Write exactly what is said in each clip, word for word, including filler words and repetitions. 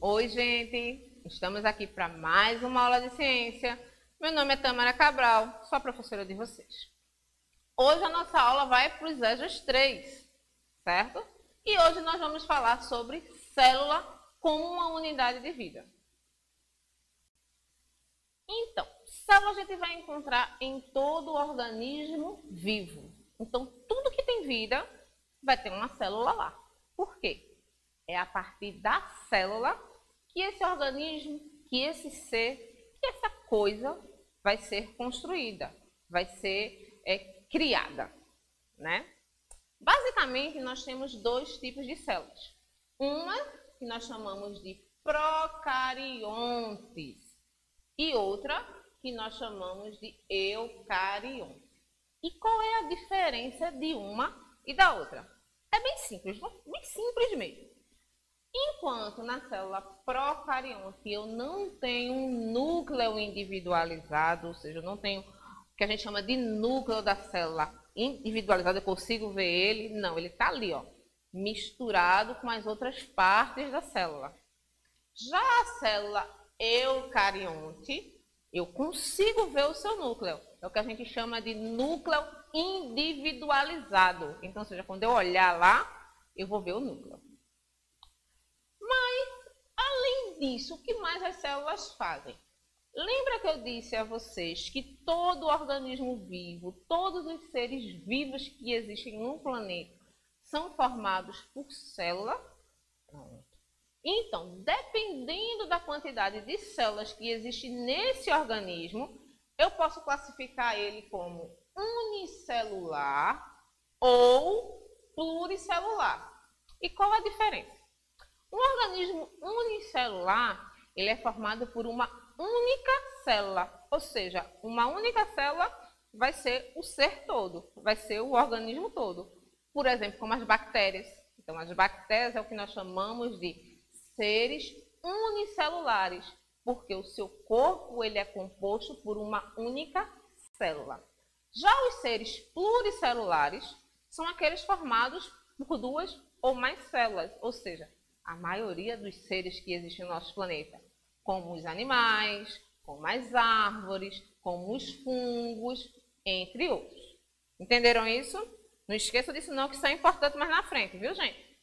Oi, gente! Estamos aqui para mais uma aula de ciência. Meu nome é Tamara Cabral, sou a professora de vocês. Hoje a nossa aula vai para os EJAs três, certo? E hoje nós vamos falar sobre célula como uma unidade de vida. Então, célula a gente vai encontrar em todo organismo vivo. Então, tudo que tem vida vai ter uma célula lá. Por quê? É a partir da célula que esse organismo, que esse ser, que essa coisa vai ser construída, vai ser é, criada, né? Basicamente, nós temos dois tipos de células. Uma que nós chamamos de procariontes e outra que nós chamamos de eucariontes. E qual é a diferença de uma e da outra? É bem simples, bem simples mesmo. Enquanto na célula procarionte eu não tenho um núcleo individualizado, ou seja, eu não tenho o que a gente chama de núcleo da célula individualizado, eu consigo ver ele, não, ele está ali, ó, misturado com as outras partes da célula. Já a célula eucarionte, eu consigo ver o seu núcleo, é o que a gente chama de núcleo individualizado. Então, ou seja, quando eu olhar lá, eu vou ver o núcleo. Além disso, o que mais as células fazem? Lembra que eu disse a vocês que todo organismo vivo, todos os seres vivos que existem no planeta são formados por célula? Pronto. Então, dependendo da quantidade de células que existe nesse organismo, eu posso classificar ele como unicelular ou pluricelular. E qual a diferença? Um organismo unicelular, ele é formado por uma única célula, ou seja, uma única célula vai ser o ser todo, vai ser o organismo todo. Por exemplo, como as bactérias. Então, as bactérias é o que nós chamamos de seres unicelulares, porque o seu corpo ele é composto por uma única célula. Já os seres pluricelulares são aqueles formados por duas ou mais células, ou seja, a maioria dos seres que existem no nosso planeta, como os animais, como as árvores, como os fungos, entre outros. Entenderam isso? Não esqueça disso não, que isso é importante mais na frente, viu, gente?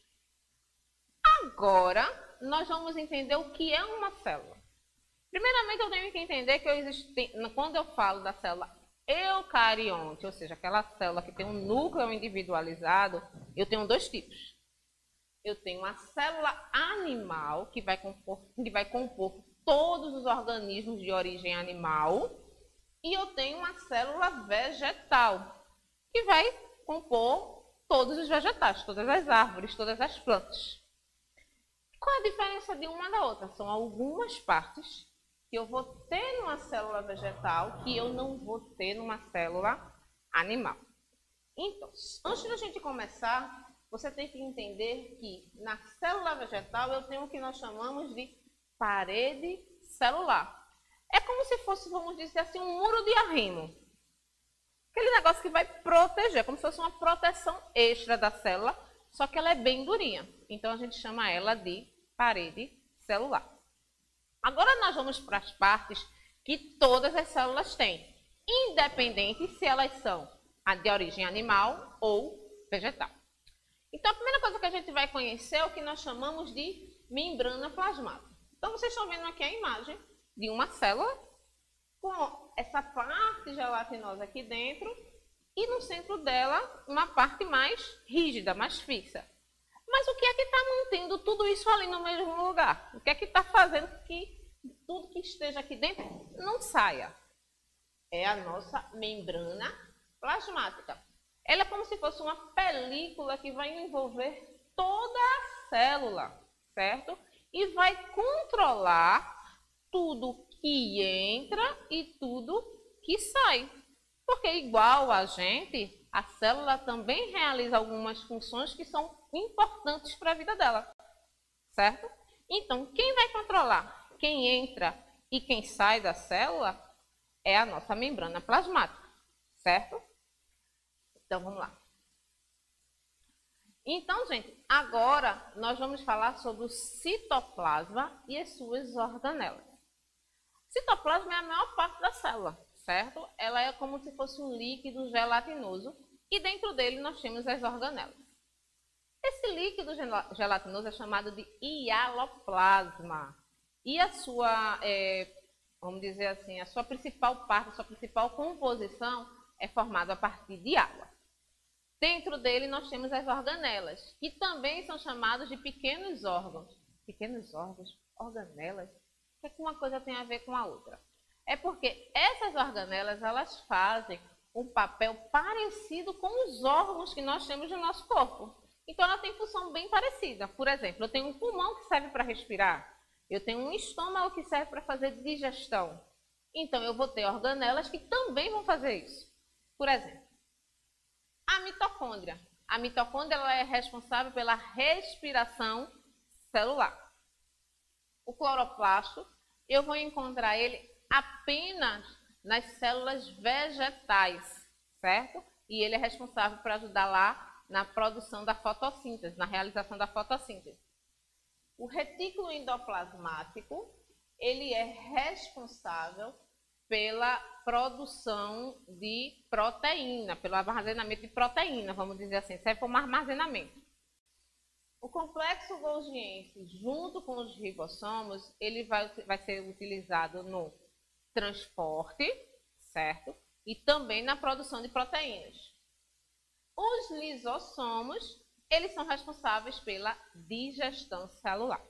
Agora, nós vamos entender o que é uma célula. Primeiramente, eu tenho que entender que eu existe, quando eu falo da célula eucarionte, ou seja, aquela célula que tem um núcleo individualizado, eu tenho dois tipos. Eu tenho uma célula animal, que vai compor, que vai compor todos os organismos de origem animal, e eu tenho uma célula vegetal, que vai compor todos os vegetais, todas as árvores, todas as plantas. Qual a diferença de uma da outra? São algumas partes que eu vou ter numa célula vegetal que eu não vou ter numa célula animal. Então, antes da gente começar, você tem que entender que na célula vegetal eu tenho o que nós chamamos de parede celular. É como se fosse, vamos dizer assim, um muro de arrimo. Aquele negócio que vai proteger, como se fosse uma proteção extra da célula, só que ela é bem durinha. Então a gente chama ela de parede celular. Agora nós vamos para as partes que todas as células têm, independente se elas são de origem animal ou vegetal. Então, a primeira coisa que a gente vai conhecer é o que nós chamamos de membrana plasmática. Então, vocês estão vendo aqui a imagem de uma célula com essa parte gelatinosa aqui dentro e no centro dela uma parte mais rígida, mais fixa. Mas o que é que está mantendo tudo isso ali no mesmo lugar? O que é que está fazendo que tudo que esteja aqui dentro não saia? É a nossa membrana plasmática. Ela é como se fosse uma película que vai envolver toda a célula, certo? E vai controlar tudo que entra e tudo que sai. Porque igual a gente, a célula também realiza algumas funções que são importantes para a vida dela, certo? Então, quem vai controlar quem entra e quem sai da célula é a nossa membrana plasmática, certo? Então, vamos lá. Então, gente, agora nós vamos falar sobre o citoplasma e as suas organelas. Citoplasma é a maior parte da célula, certo? Ela é como se fosse um líquido gelatinoso e dentro dele nós temos as organelas. Esse líquido gelatinoso é chamado de hialoplasma e a sua, é, vamos dizer assim, a sua principal parte, a sua principal composição é formada a partir de água. Dentro dele nós temos as organelas, que também são chamados de pequenos órgãos. Pequenos órgãos? Organelas? O que uma coisa tem a ver com a outra? É porque essas organelas, elas fazem um papel parecido com os órgãos que nós temos no nosso corpo. Então, ela tem função bem parecida. Por exemplo, eu tenho um pulmão que serve para respirar. Eu tenho um estômago que serve para fazer digestão. Então, eu vou ter organelas que também vão fazer isso. Por exemplo, a mitocôndria. A mitocôndria ela é responsável pela respiração celular. O cloroplasto, eu vou encontrar ele apenas nas células vegetais, certo? E ele é responsável por ajudar lá na produção da fotossíntese, na realização da fotossíntese. O retículo endoplasmático, ele é responsável pela produção de proteína, pelo armazenamento de proteína, vamos dizer assim, serve como armazenamento. O complexo golgiense, junto com os ribossomos, ele vai, vai ser utilizado no transporte, certo? E também na produção de proteínas. Os lisossomos, eles são responsáveis pela digestão celular.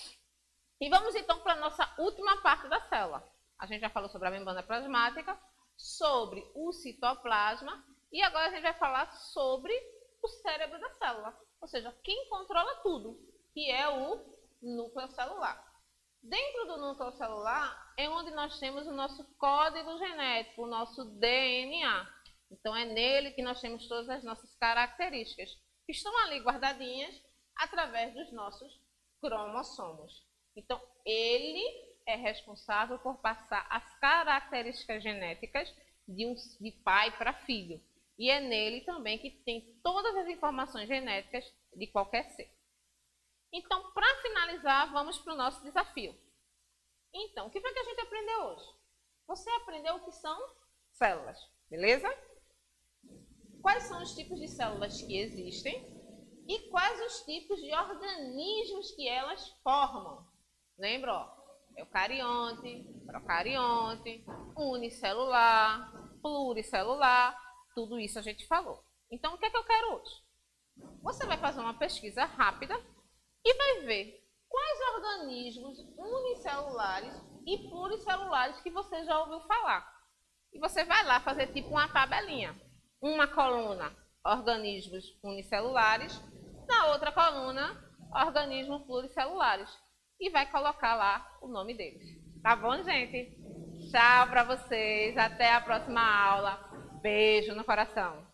E vamos então para a nossa última parte da célula. A gente já falou sobre a membrana plasmática, sobre o citoplasma e agora a gente vai falar sobre o cérebro da célula. Ou seja, quem controla tudo, que é o núcleo celular. Dentro do núcleo celular é onde nós temos o nosso código genético, o nosso D N A. Então é nele que nós temos todas as nossas características, que estão ali guardadinhas através dos nossos cromossomos. Então ele é responsável por passar as características genéticas de, um, de pai para filho. E é nele também que tem todas as informações genéticas de qualquer ser. Então, para finalizar, vamos para o nosso desafio. Então, o que foi que a gente aprendeu hoje? Você aprendeu o que são células, beleza? Quais são os tipos de células que existem e quais os tipos de organismos que elas formam. Lembra, ó? Eucarionte, procarionte, unicelular, pluricelular, tudo isso a gente falou. Então, o que é que eu quero hoje? Você vai fazer uma pesquisa rápida e vai ver quais organismos unicelulares e pluricelulares que você já ouviu falar. E você vai lá fazer tipo uma tabelinha. Uma coluna, organismos unicelulares, na outra coluna, organismos pluricelulares. E vai colocar lá o nome deles. Tá bom, gente? Tchau para vocês. Até a próxima aula. Beijo no coração.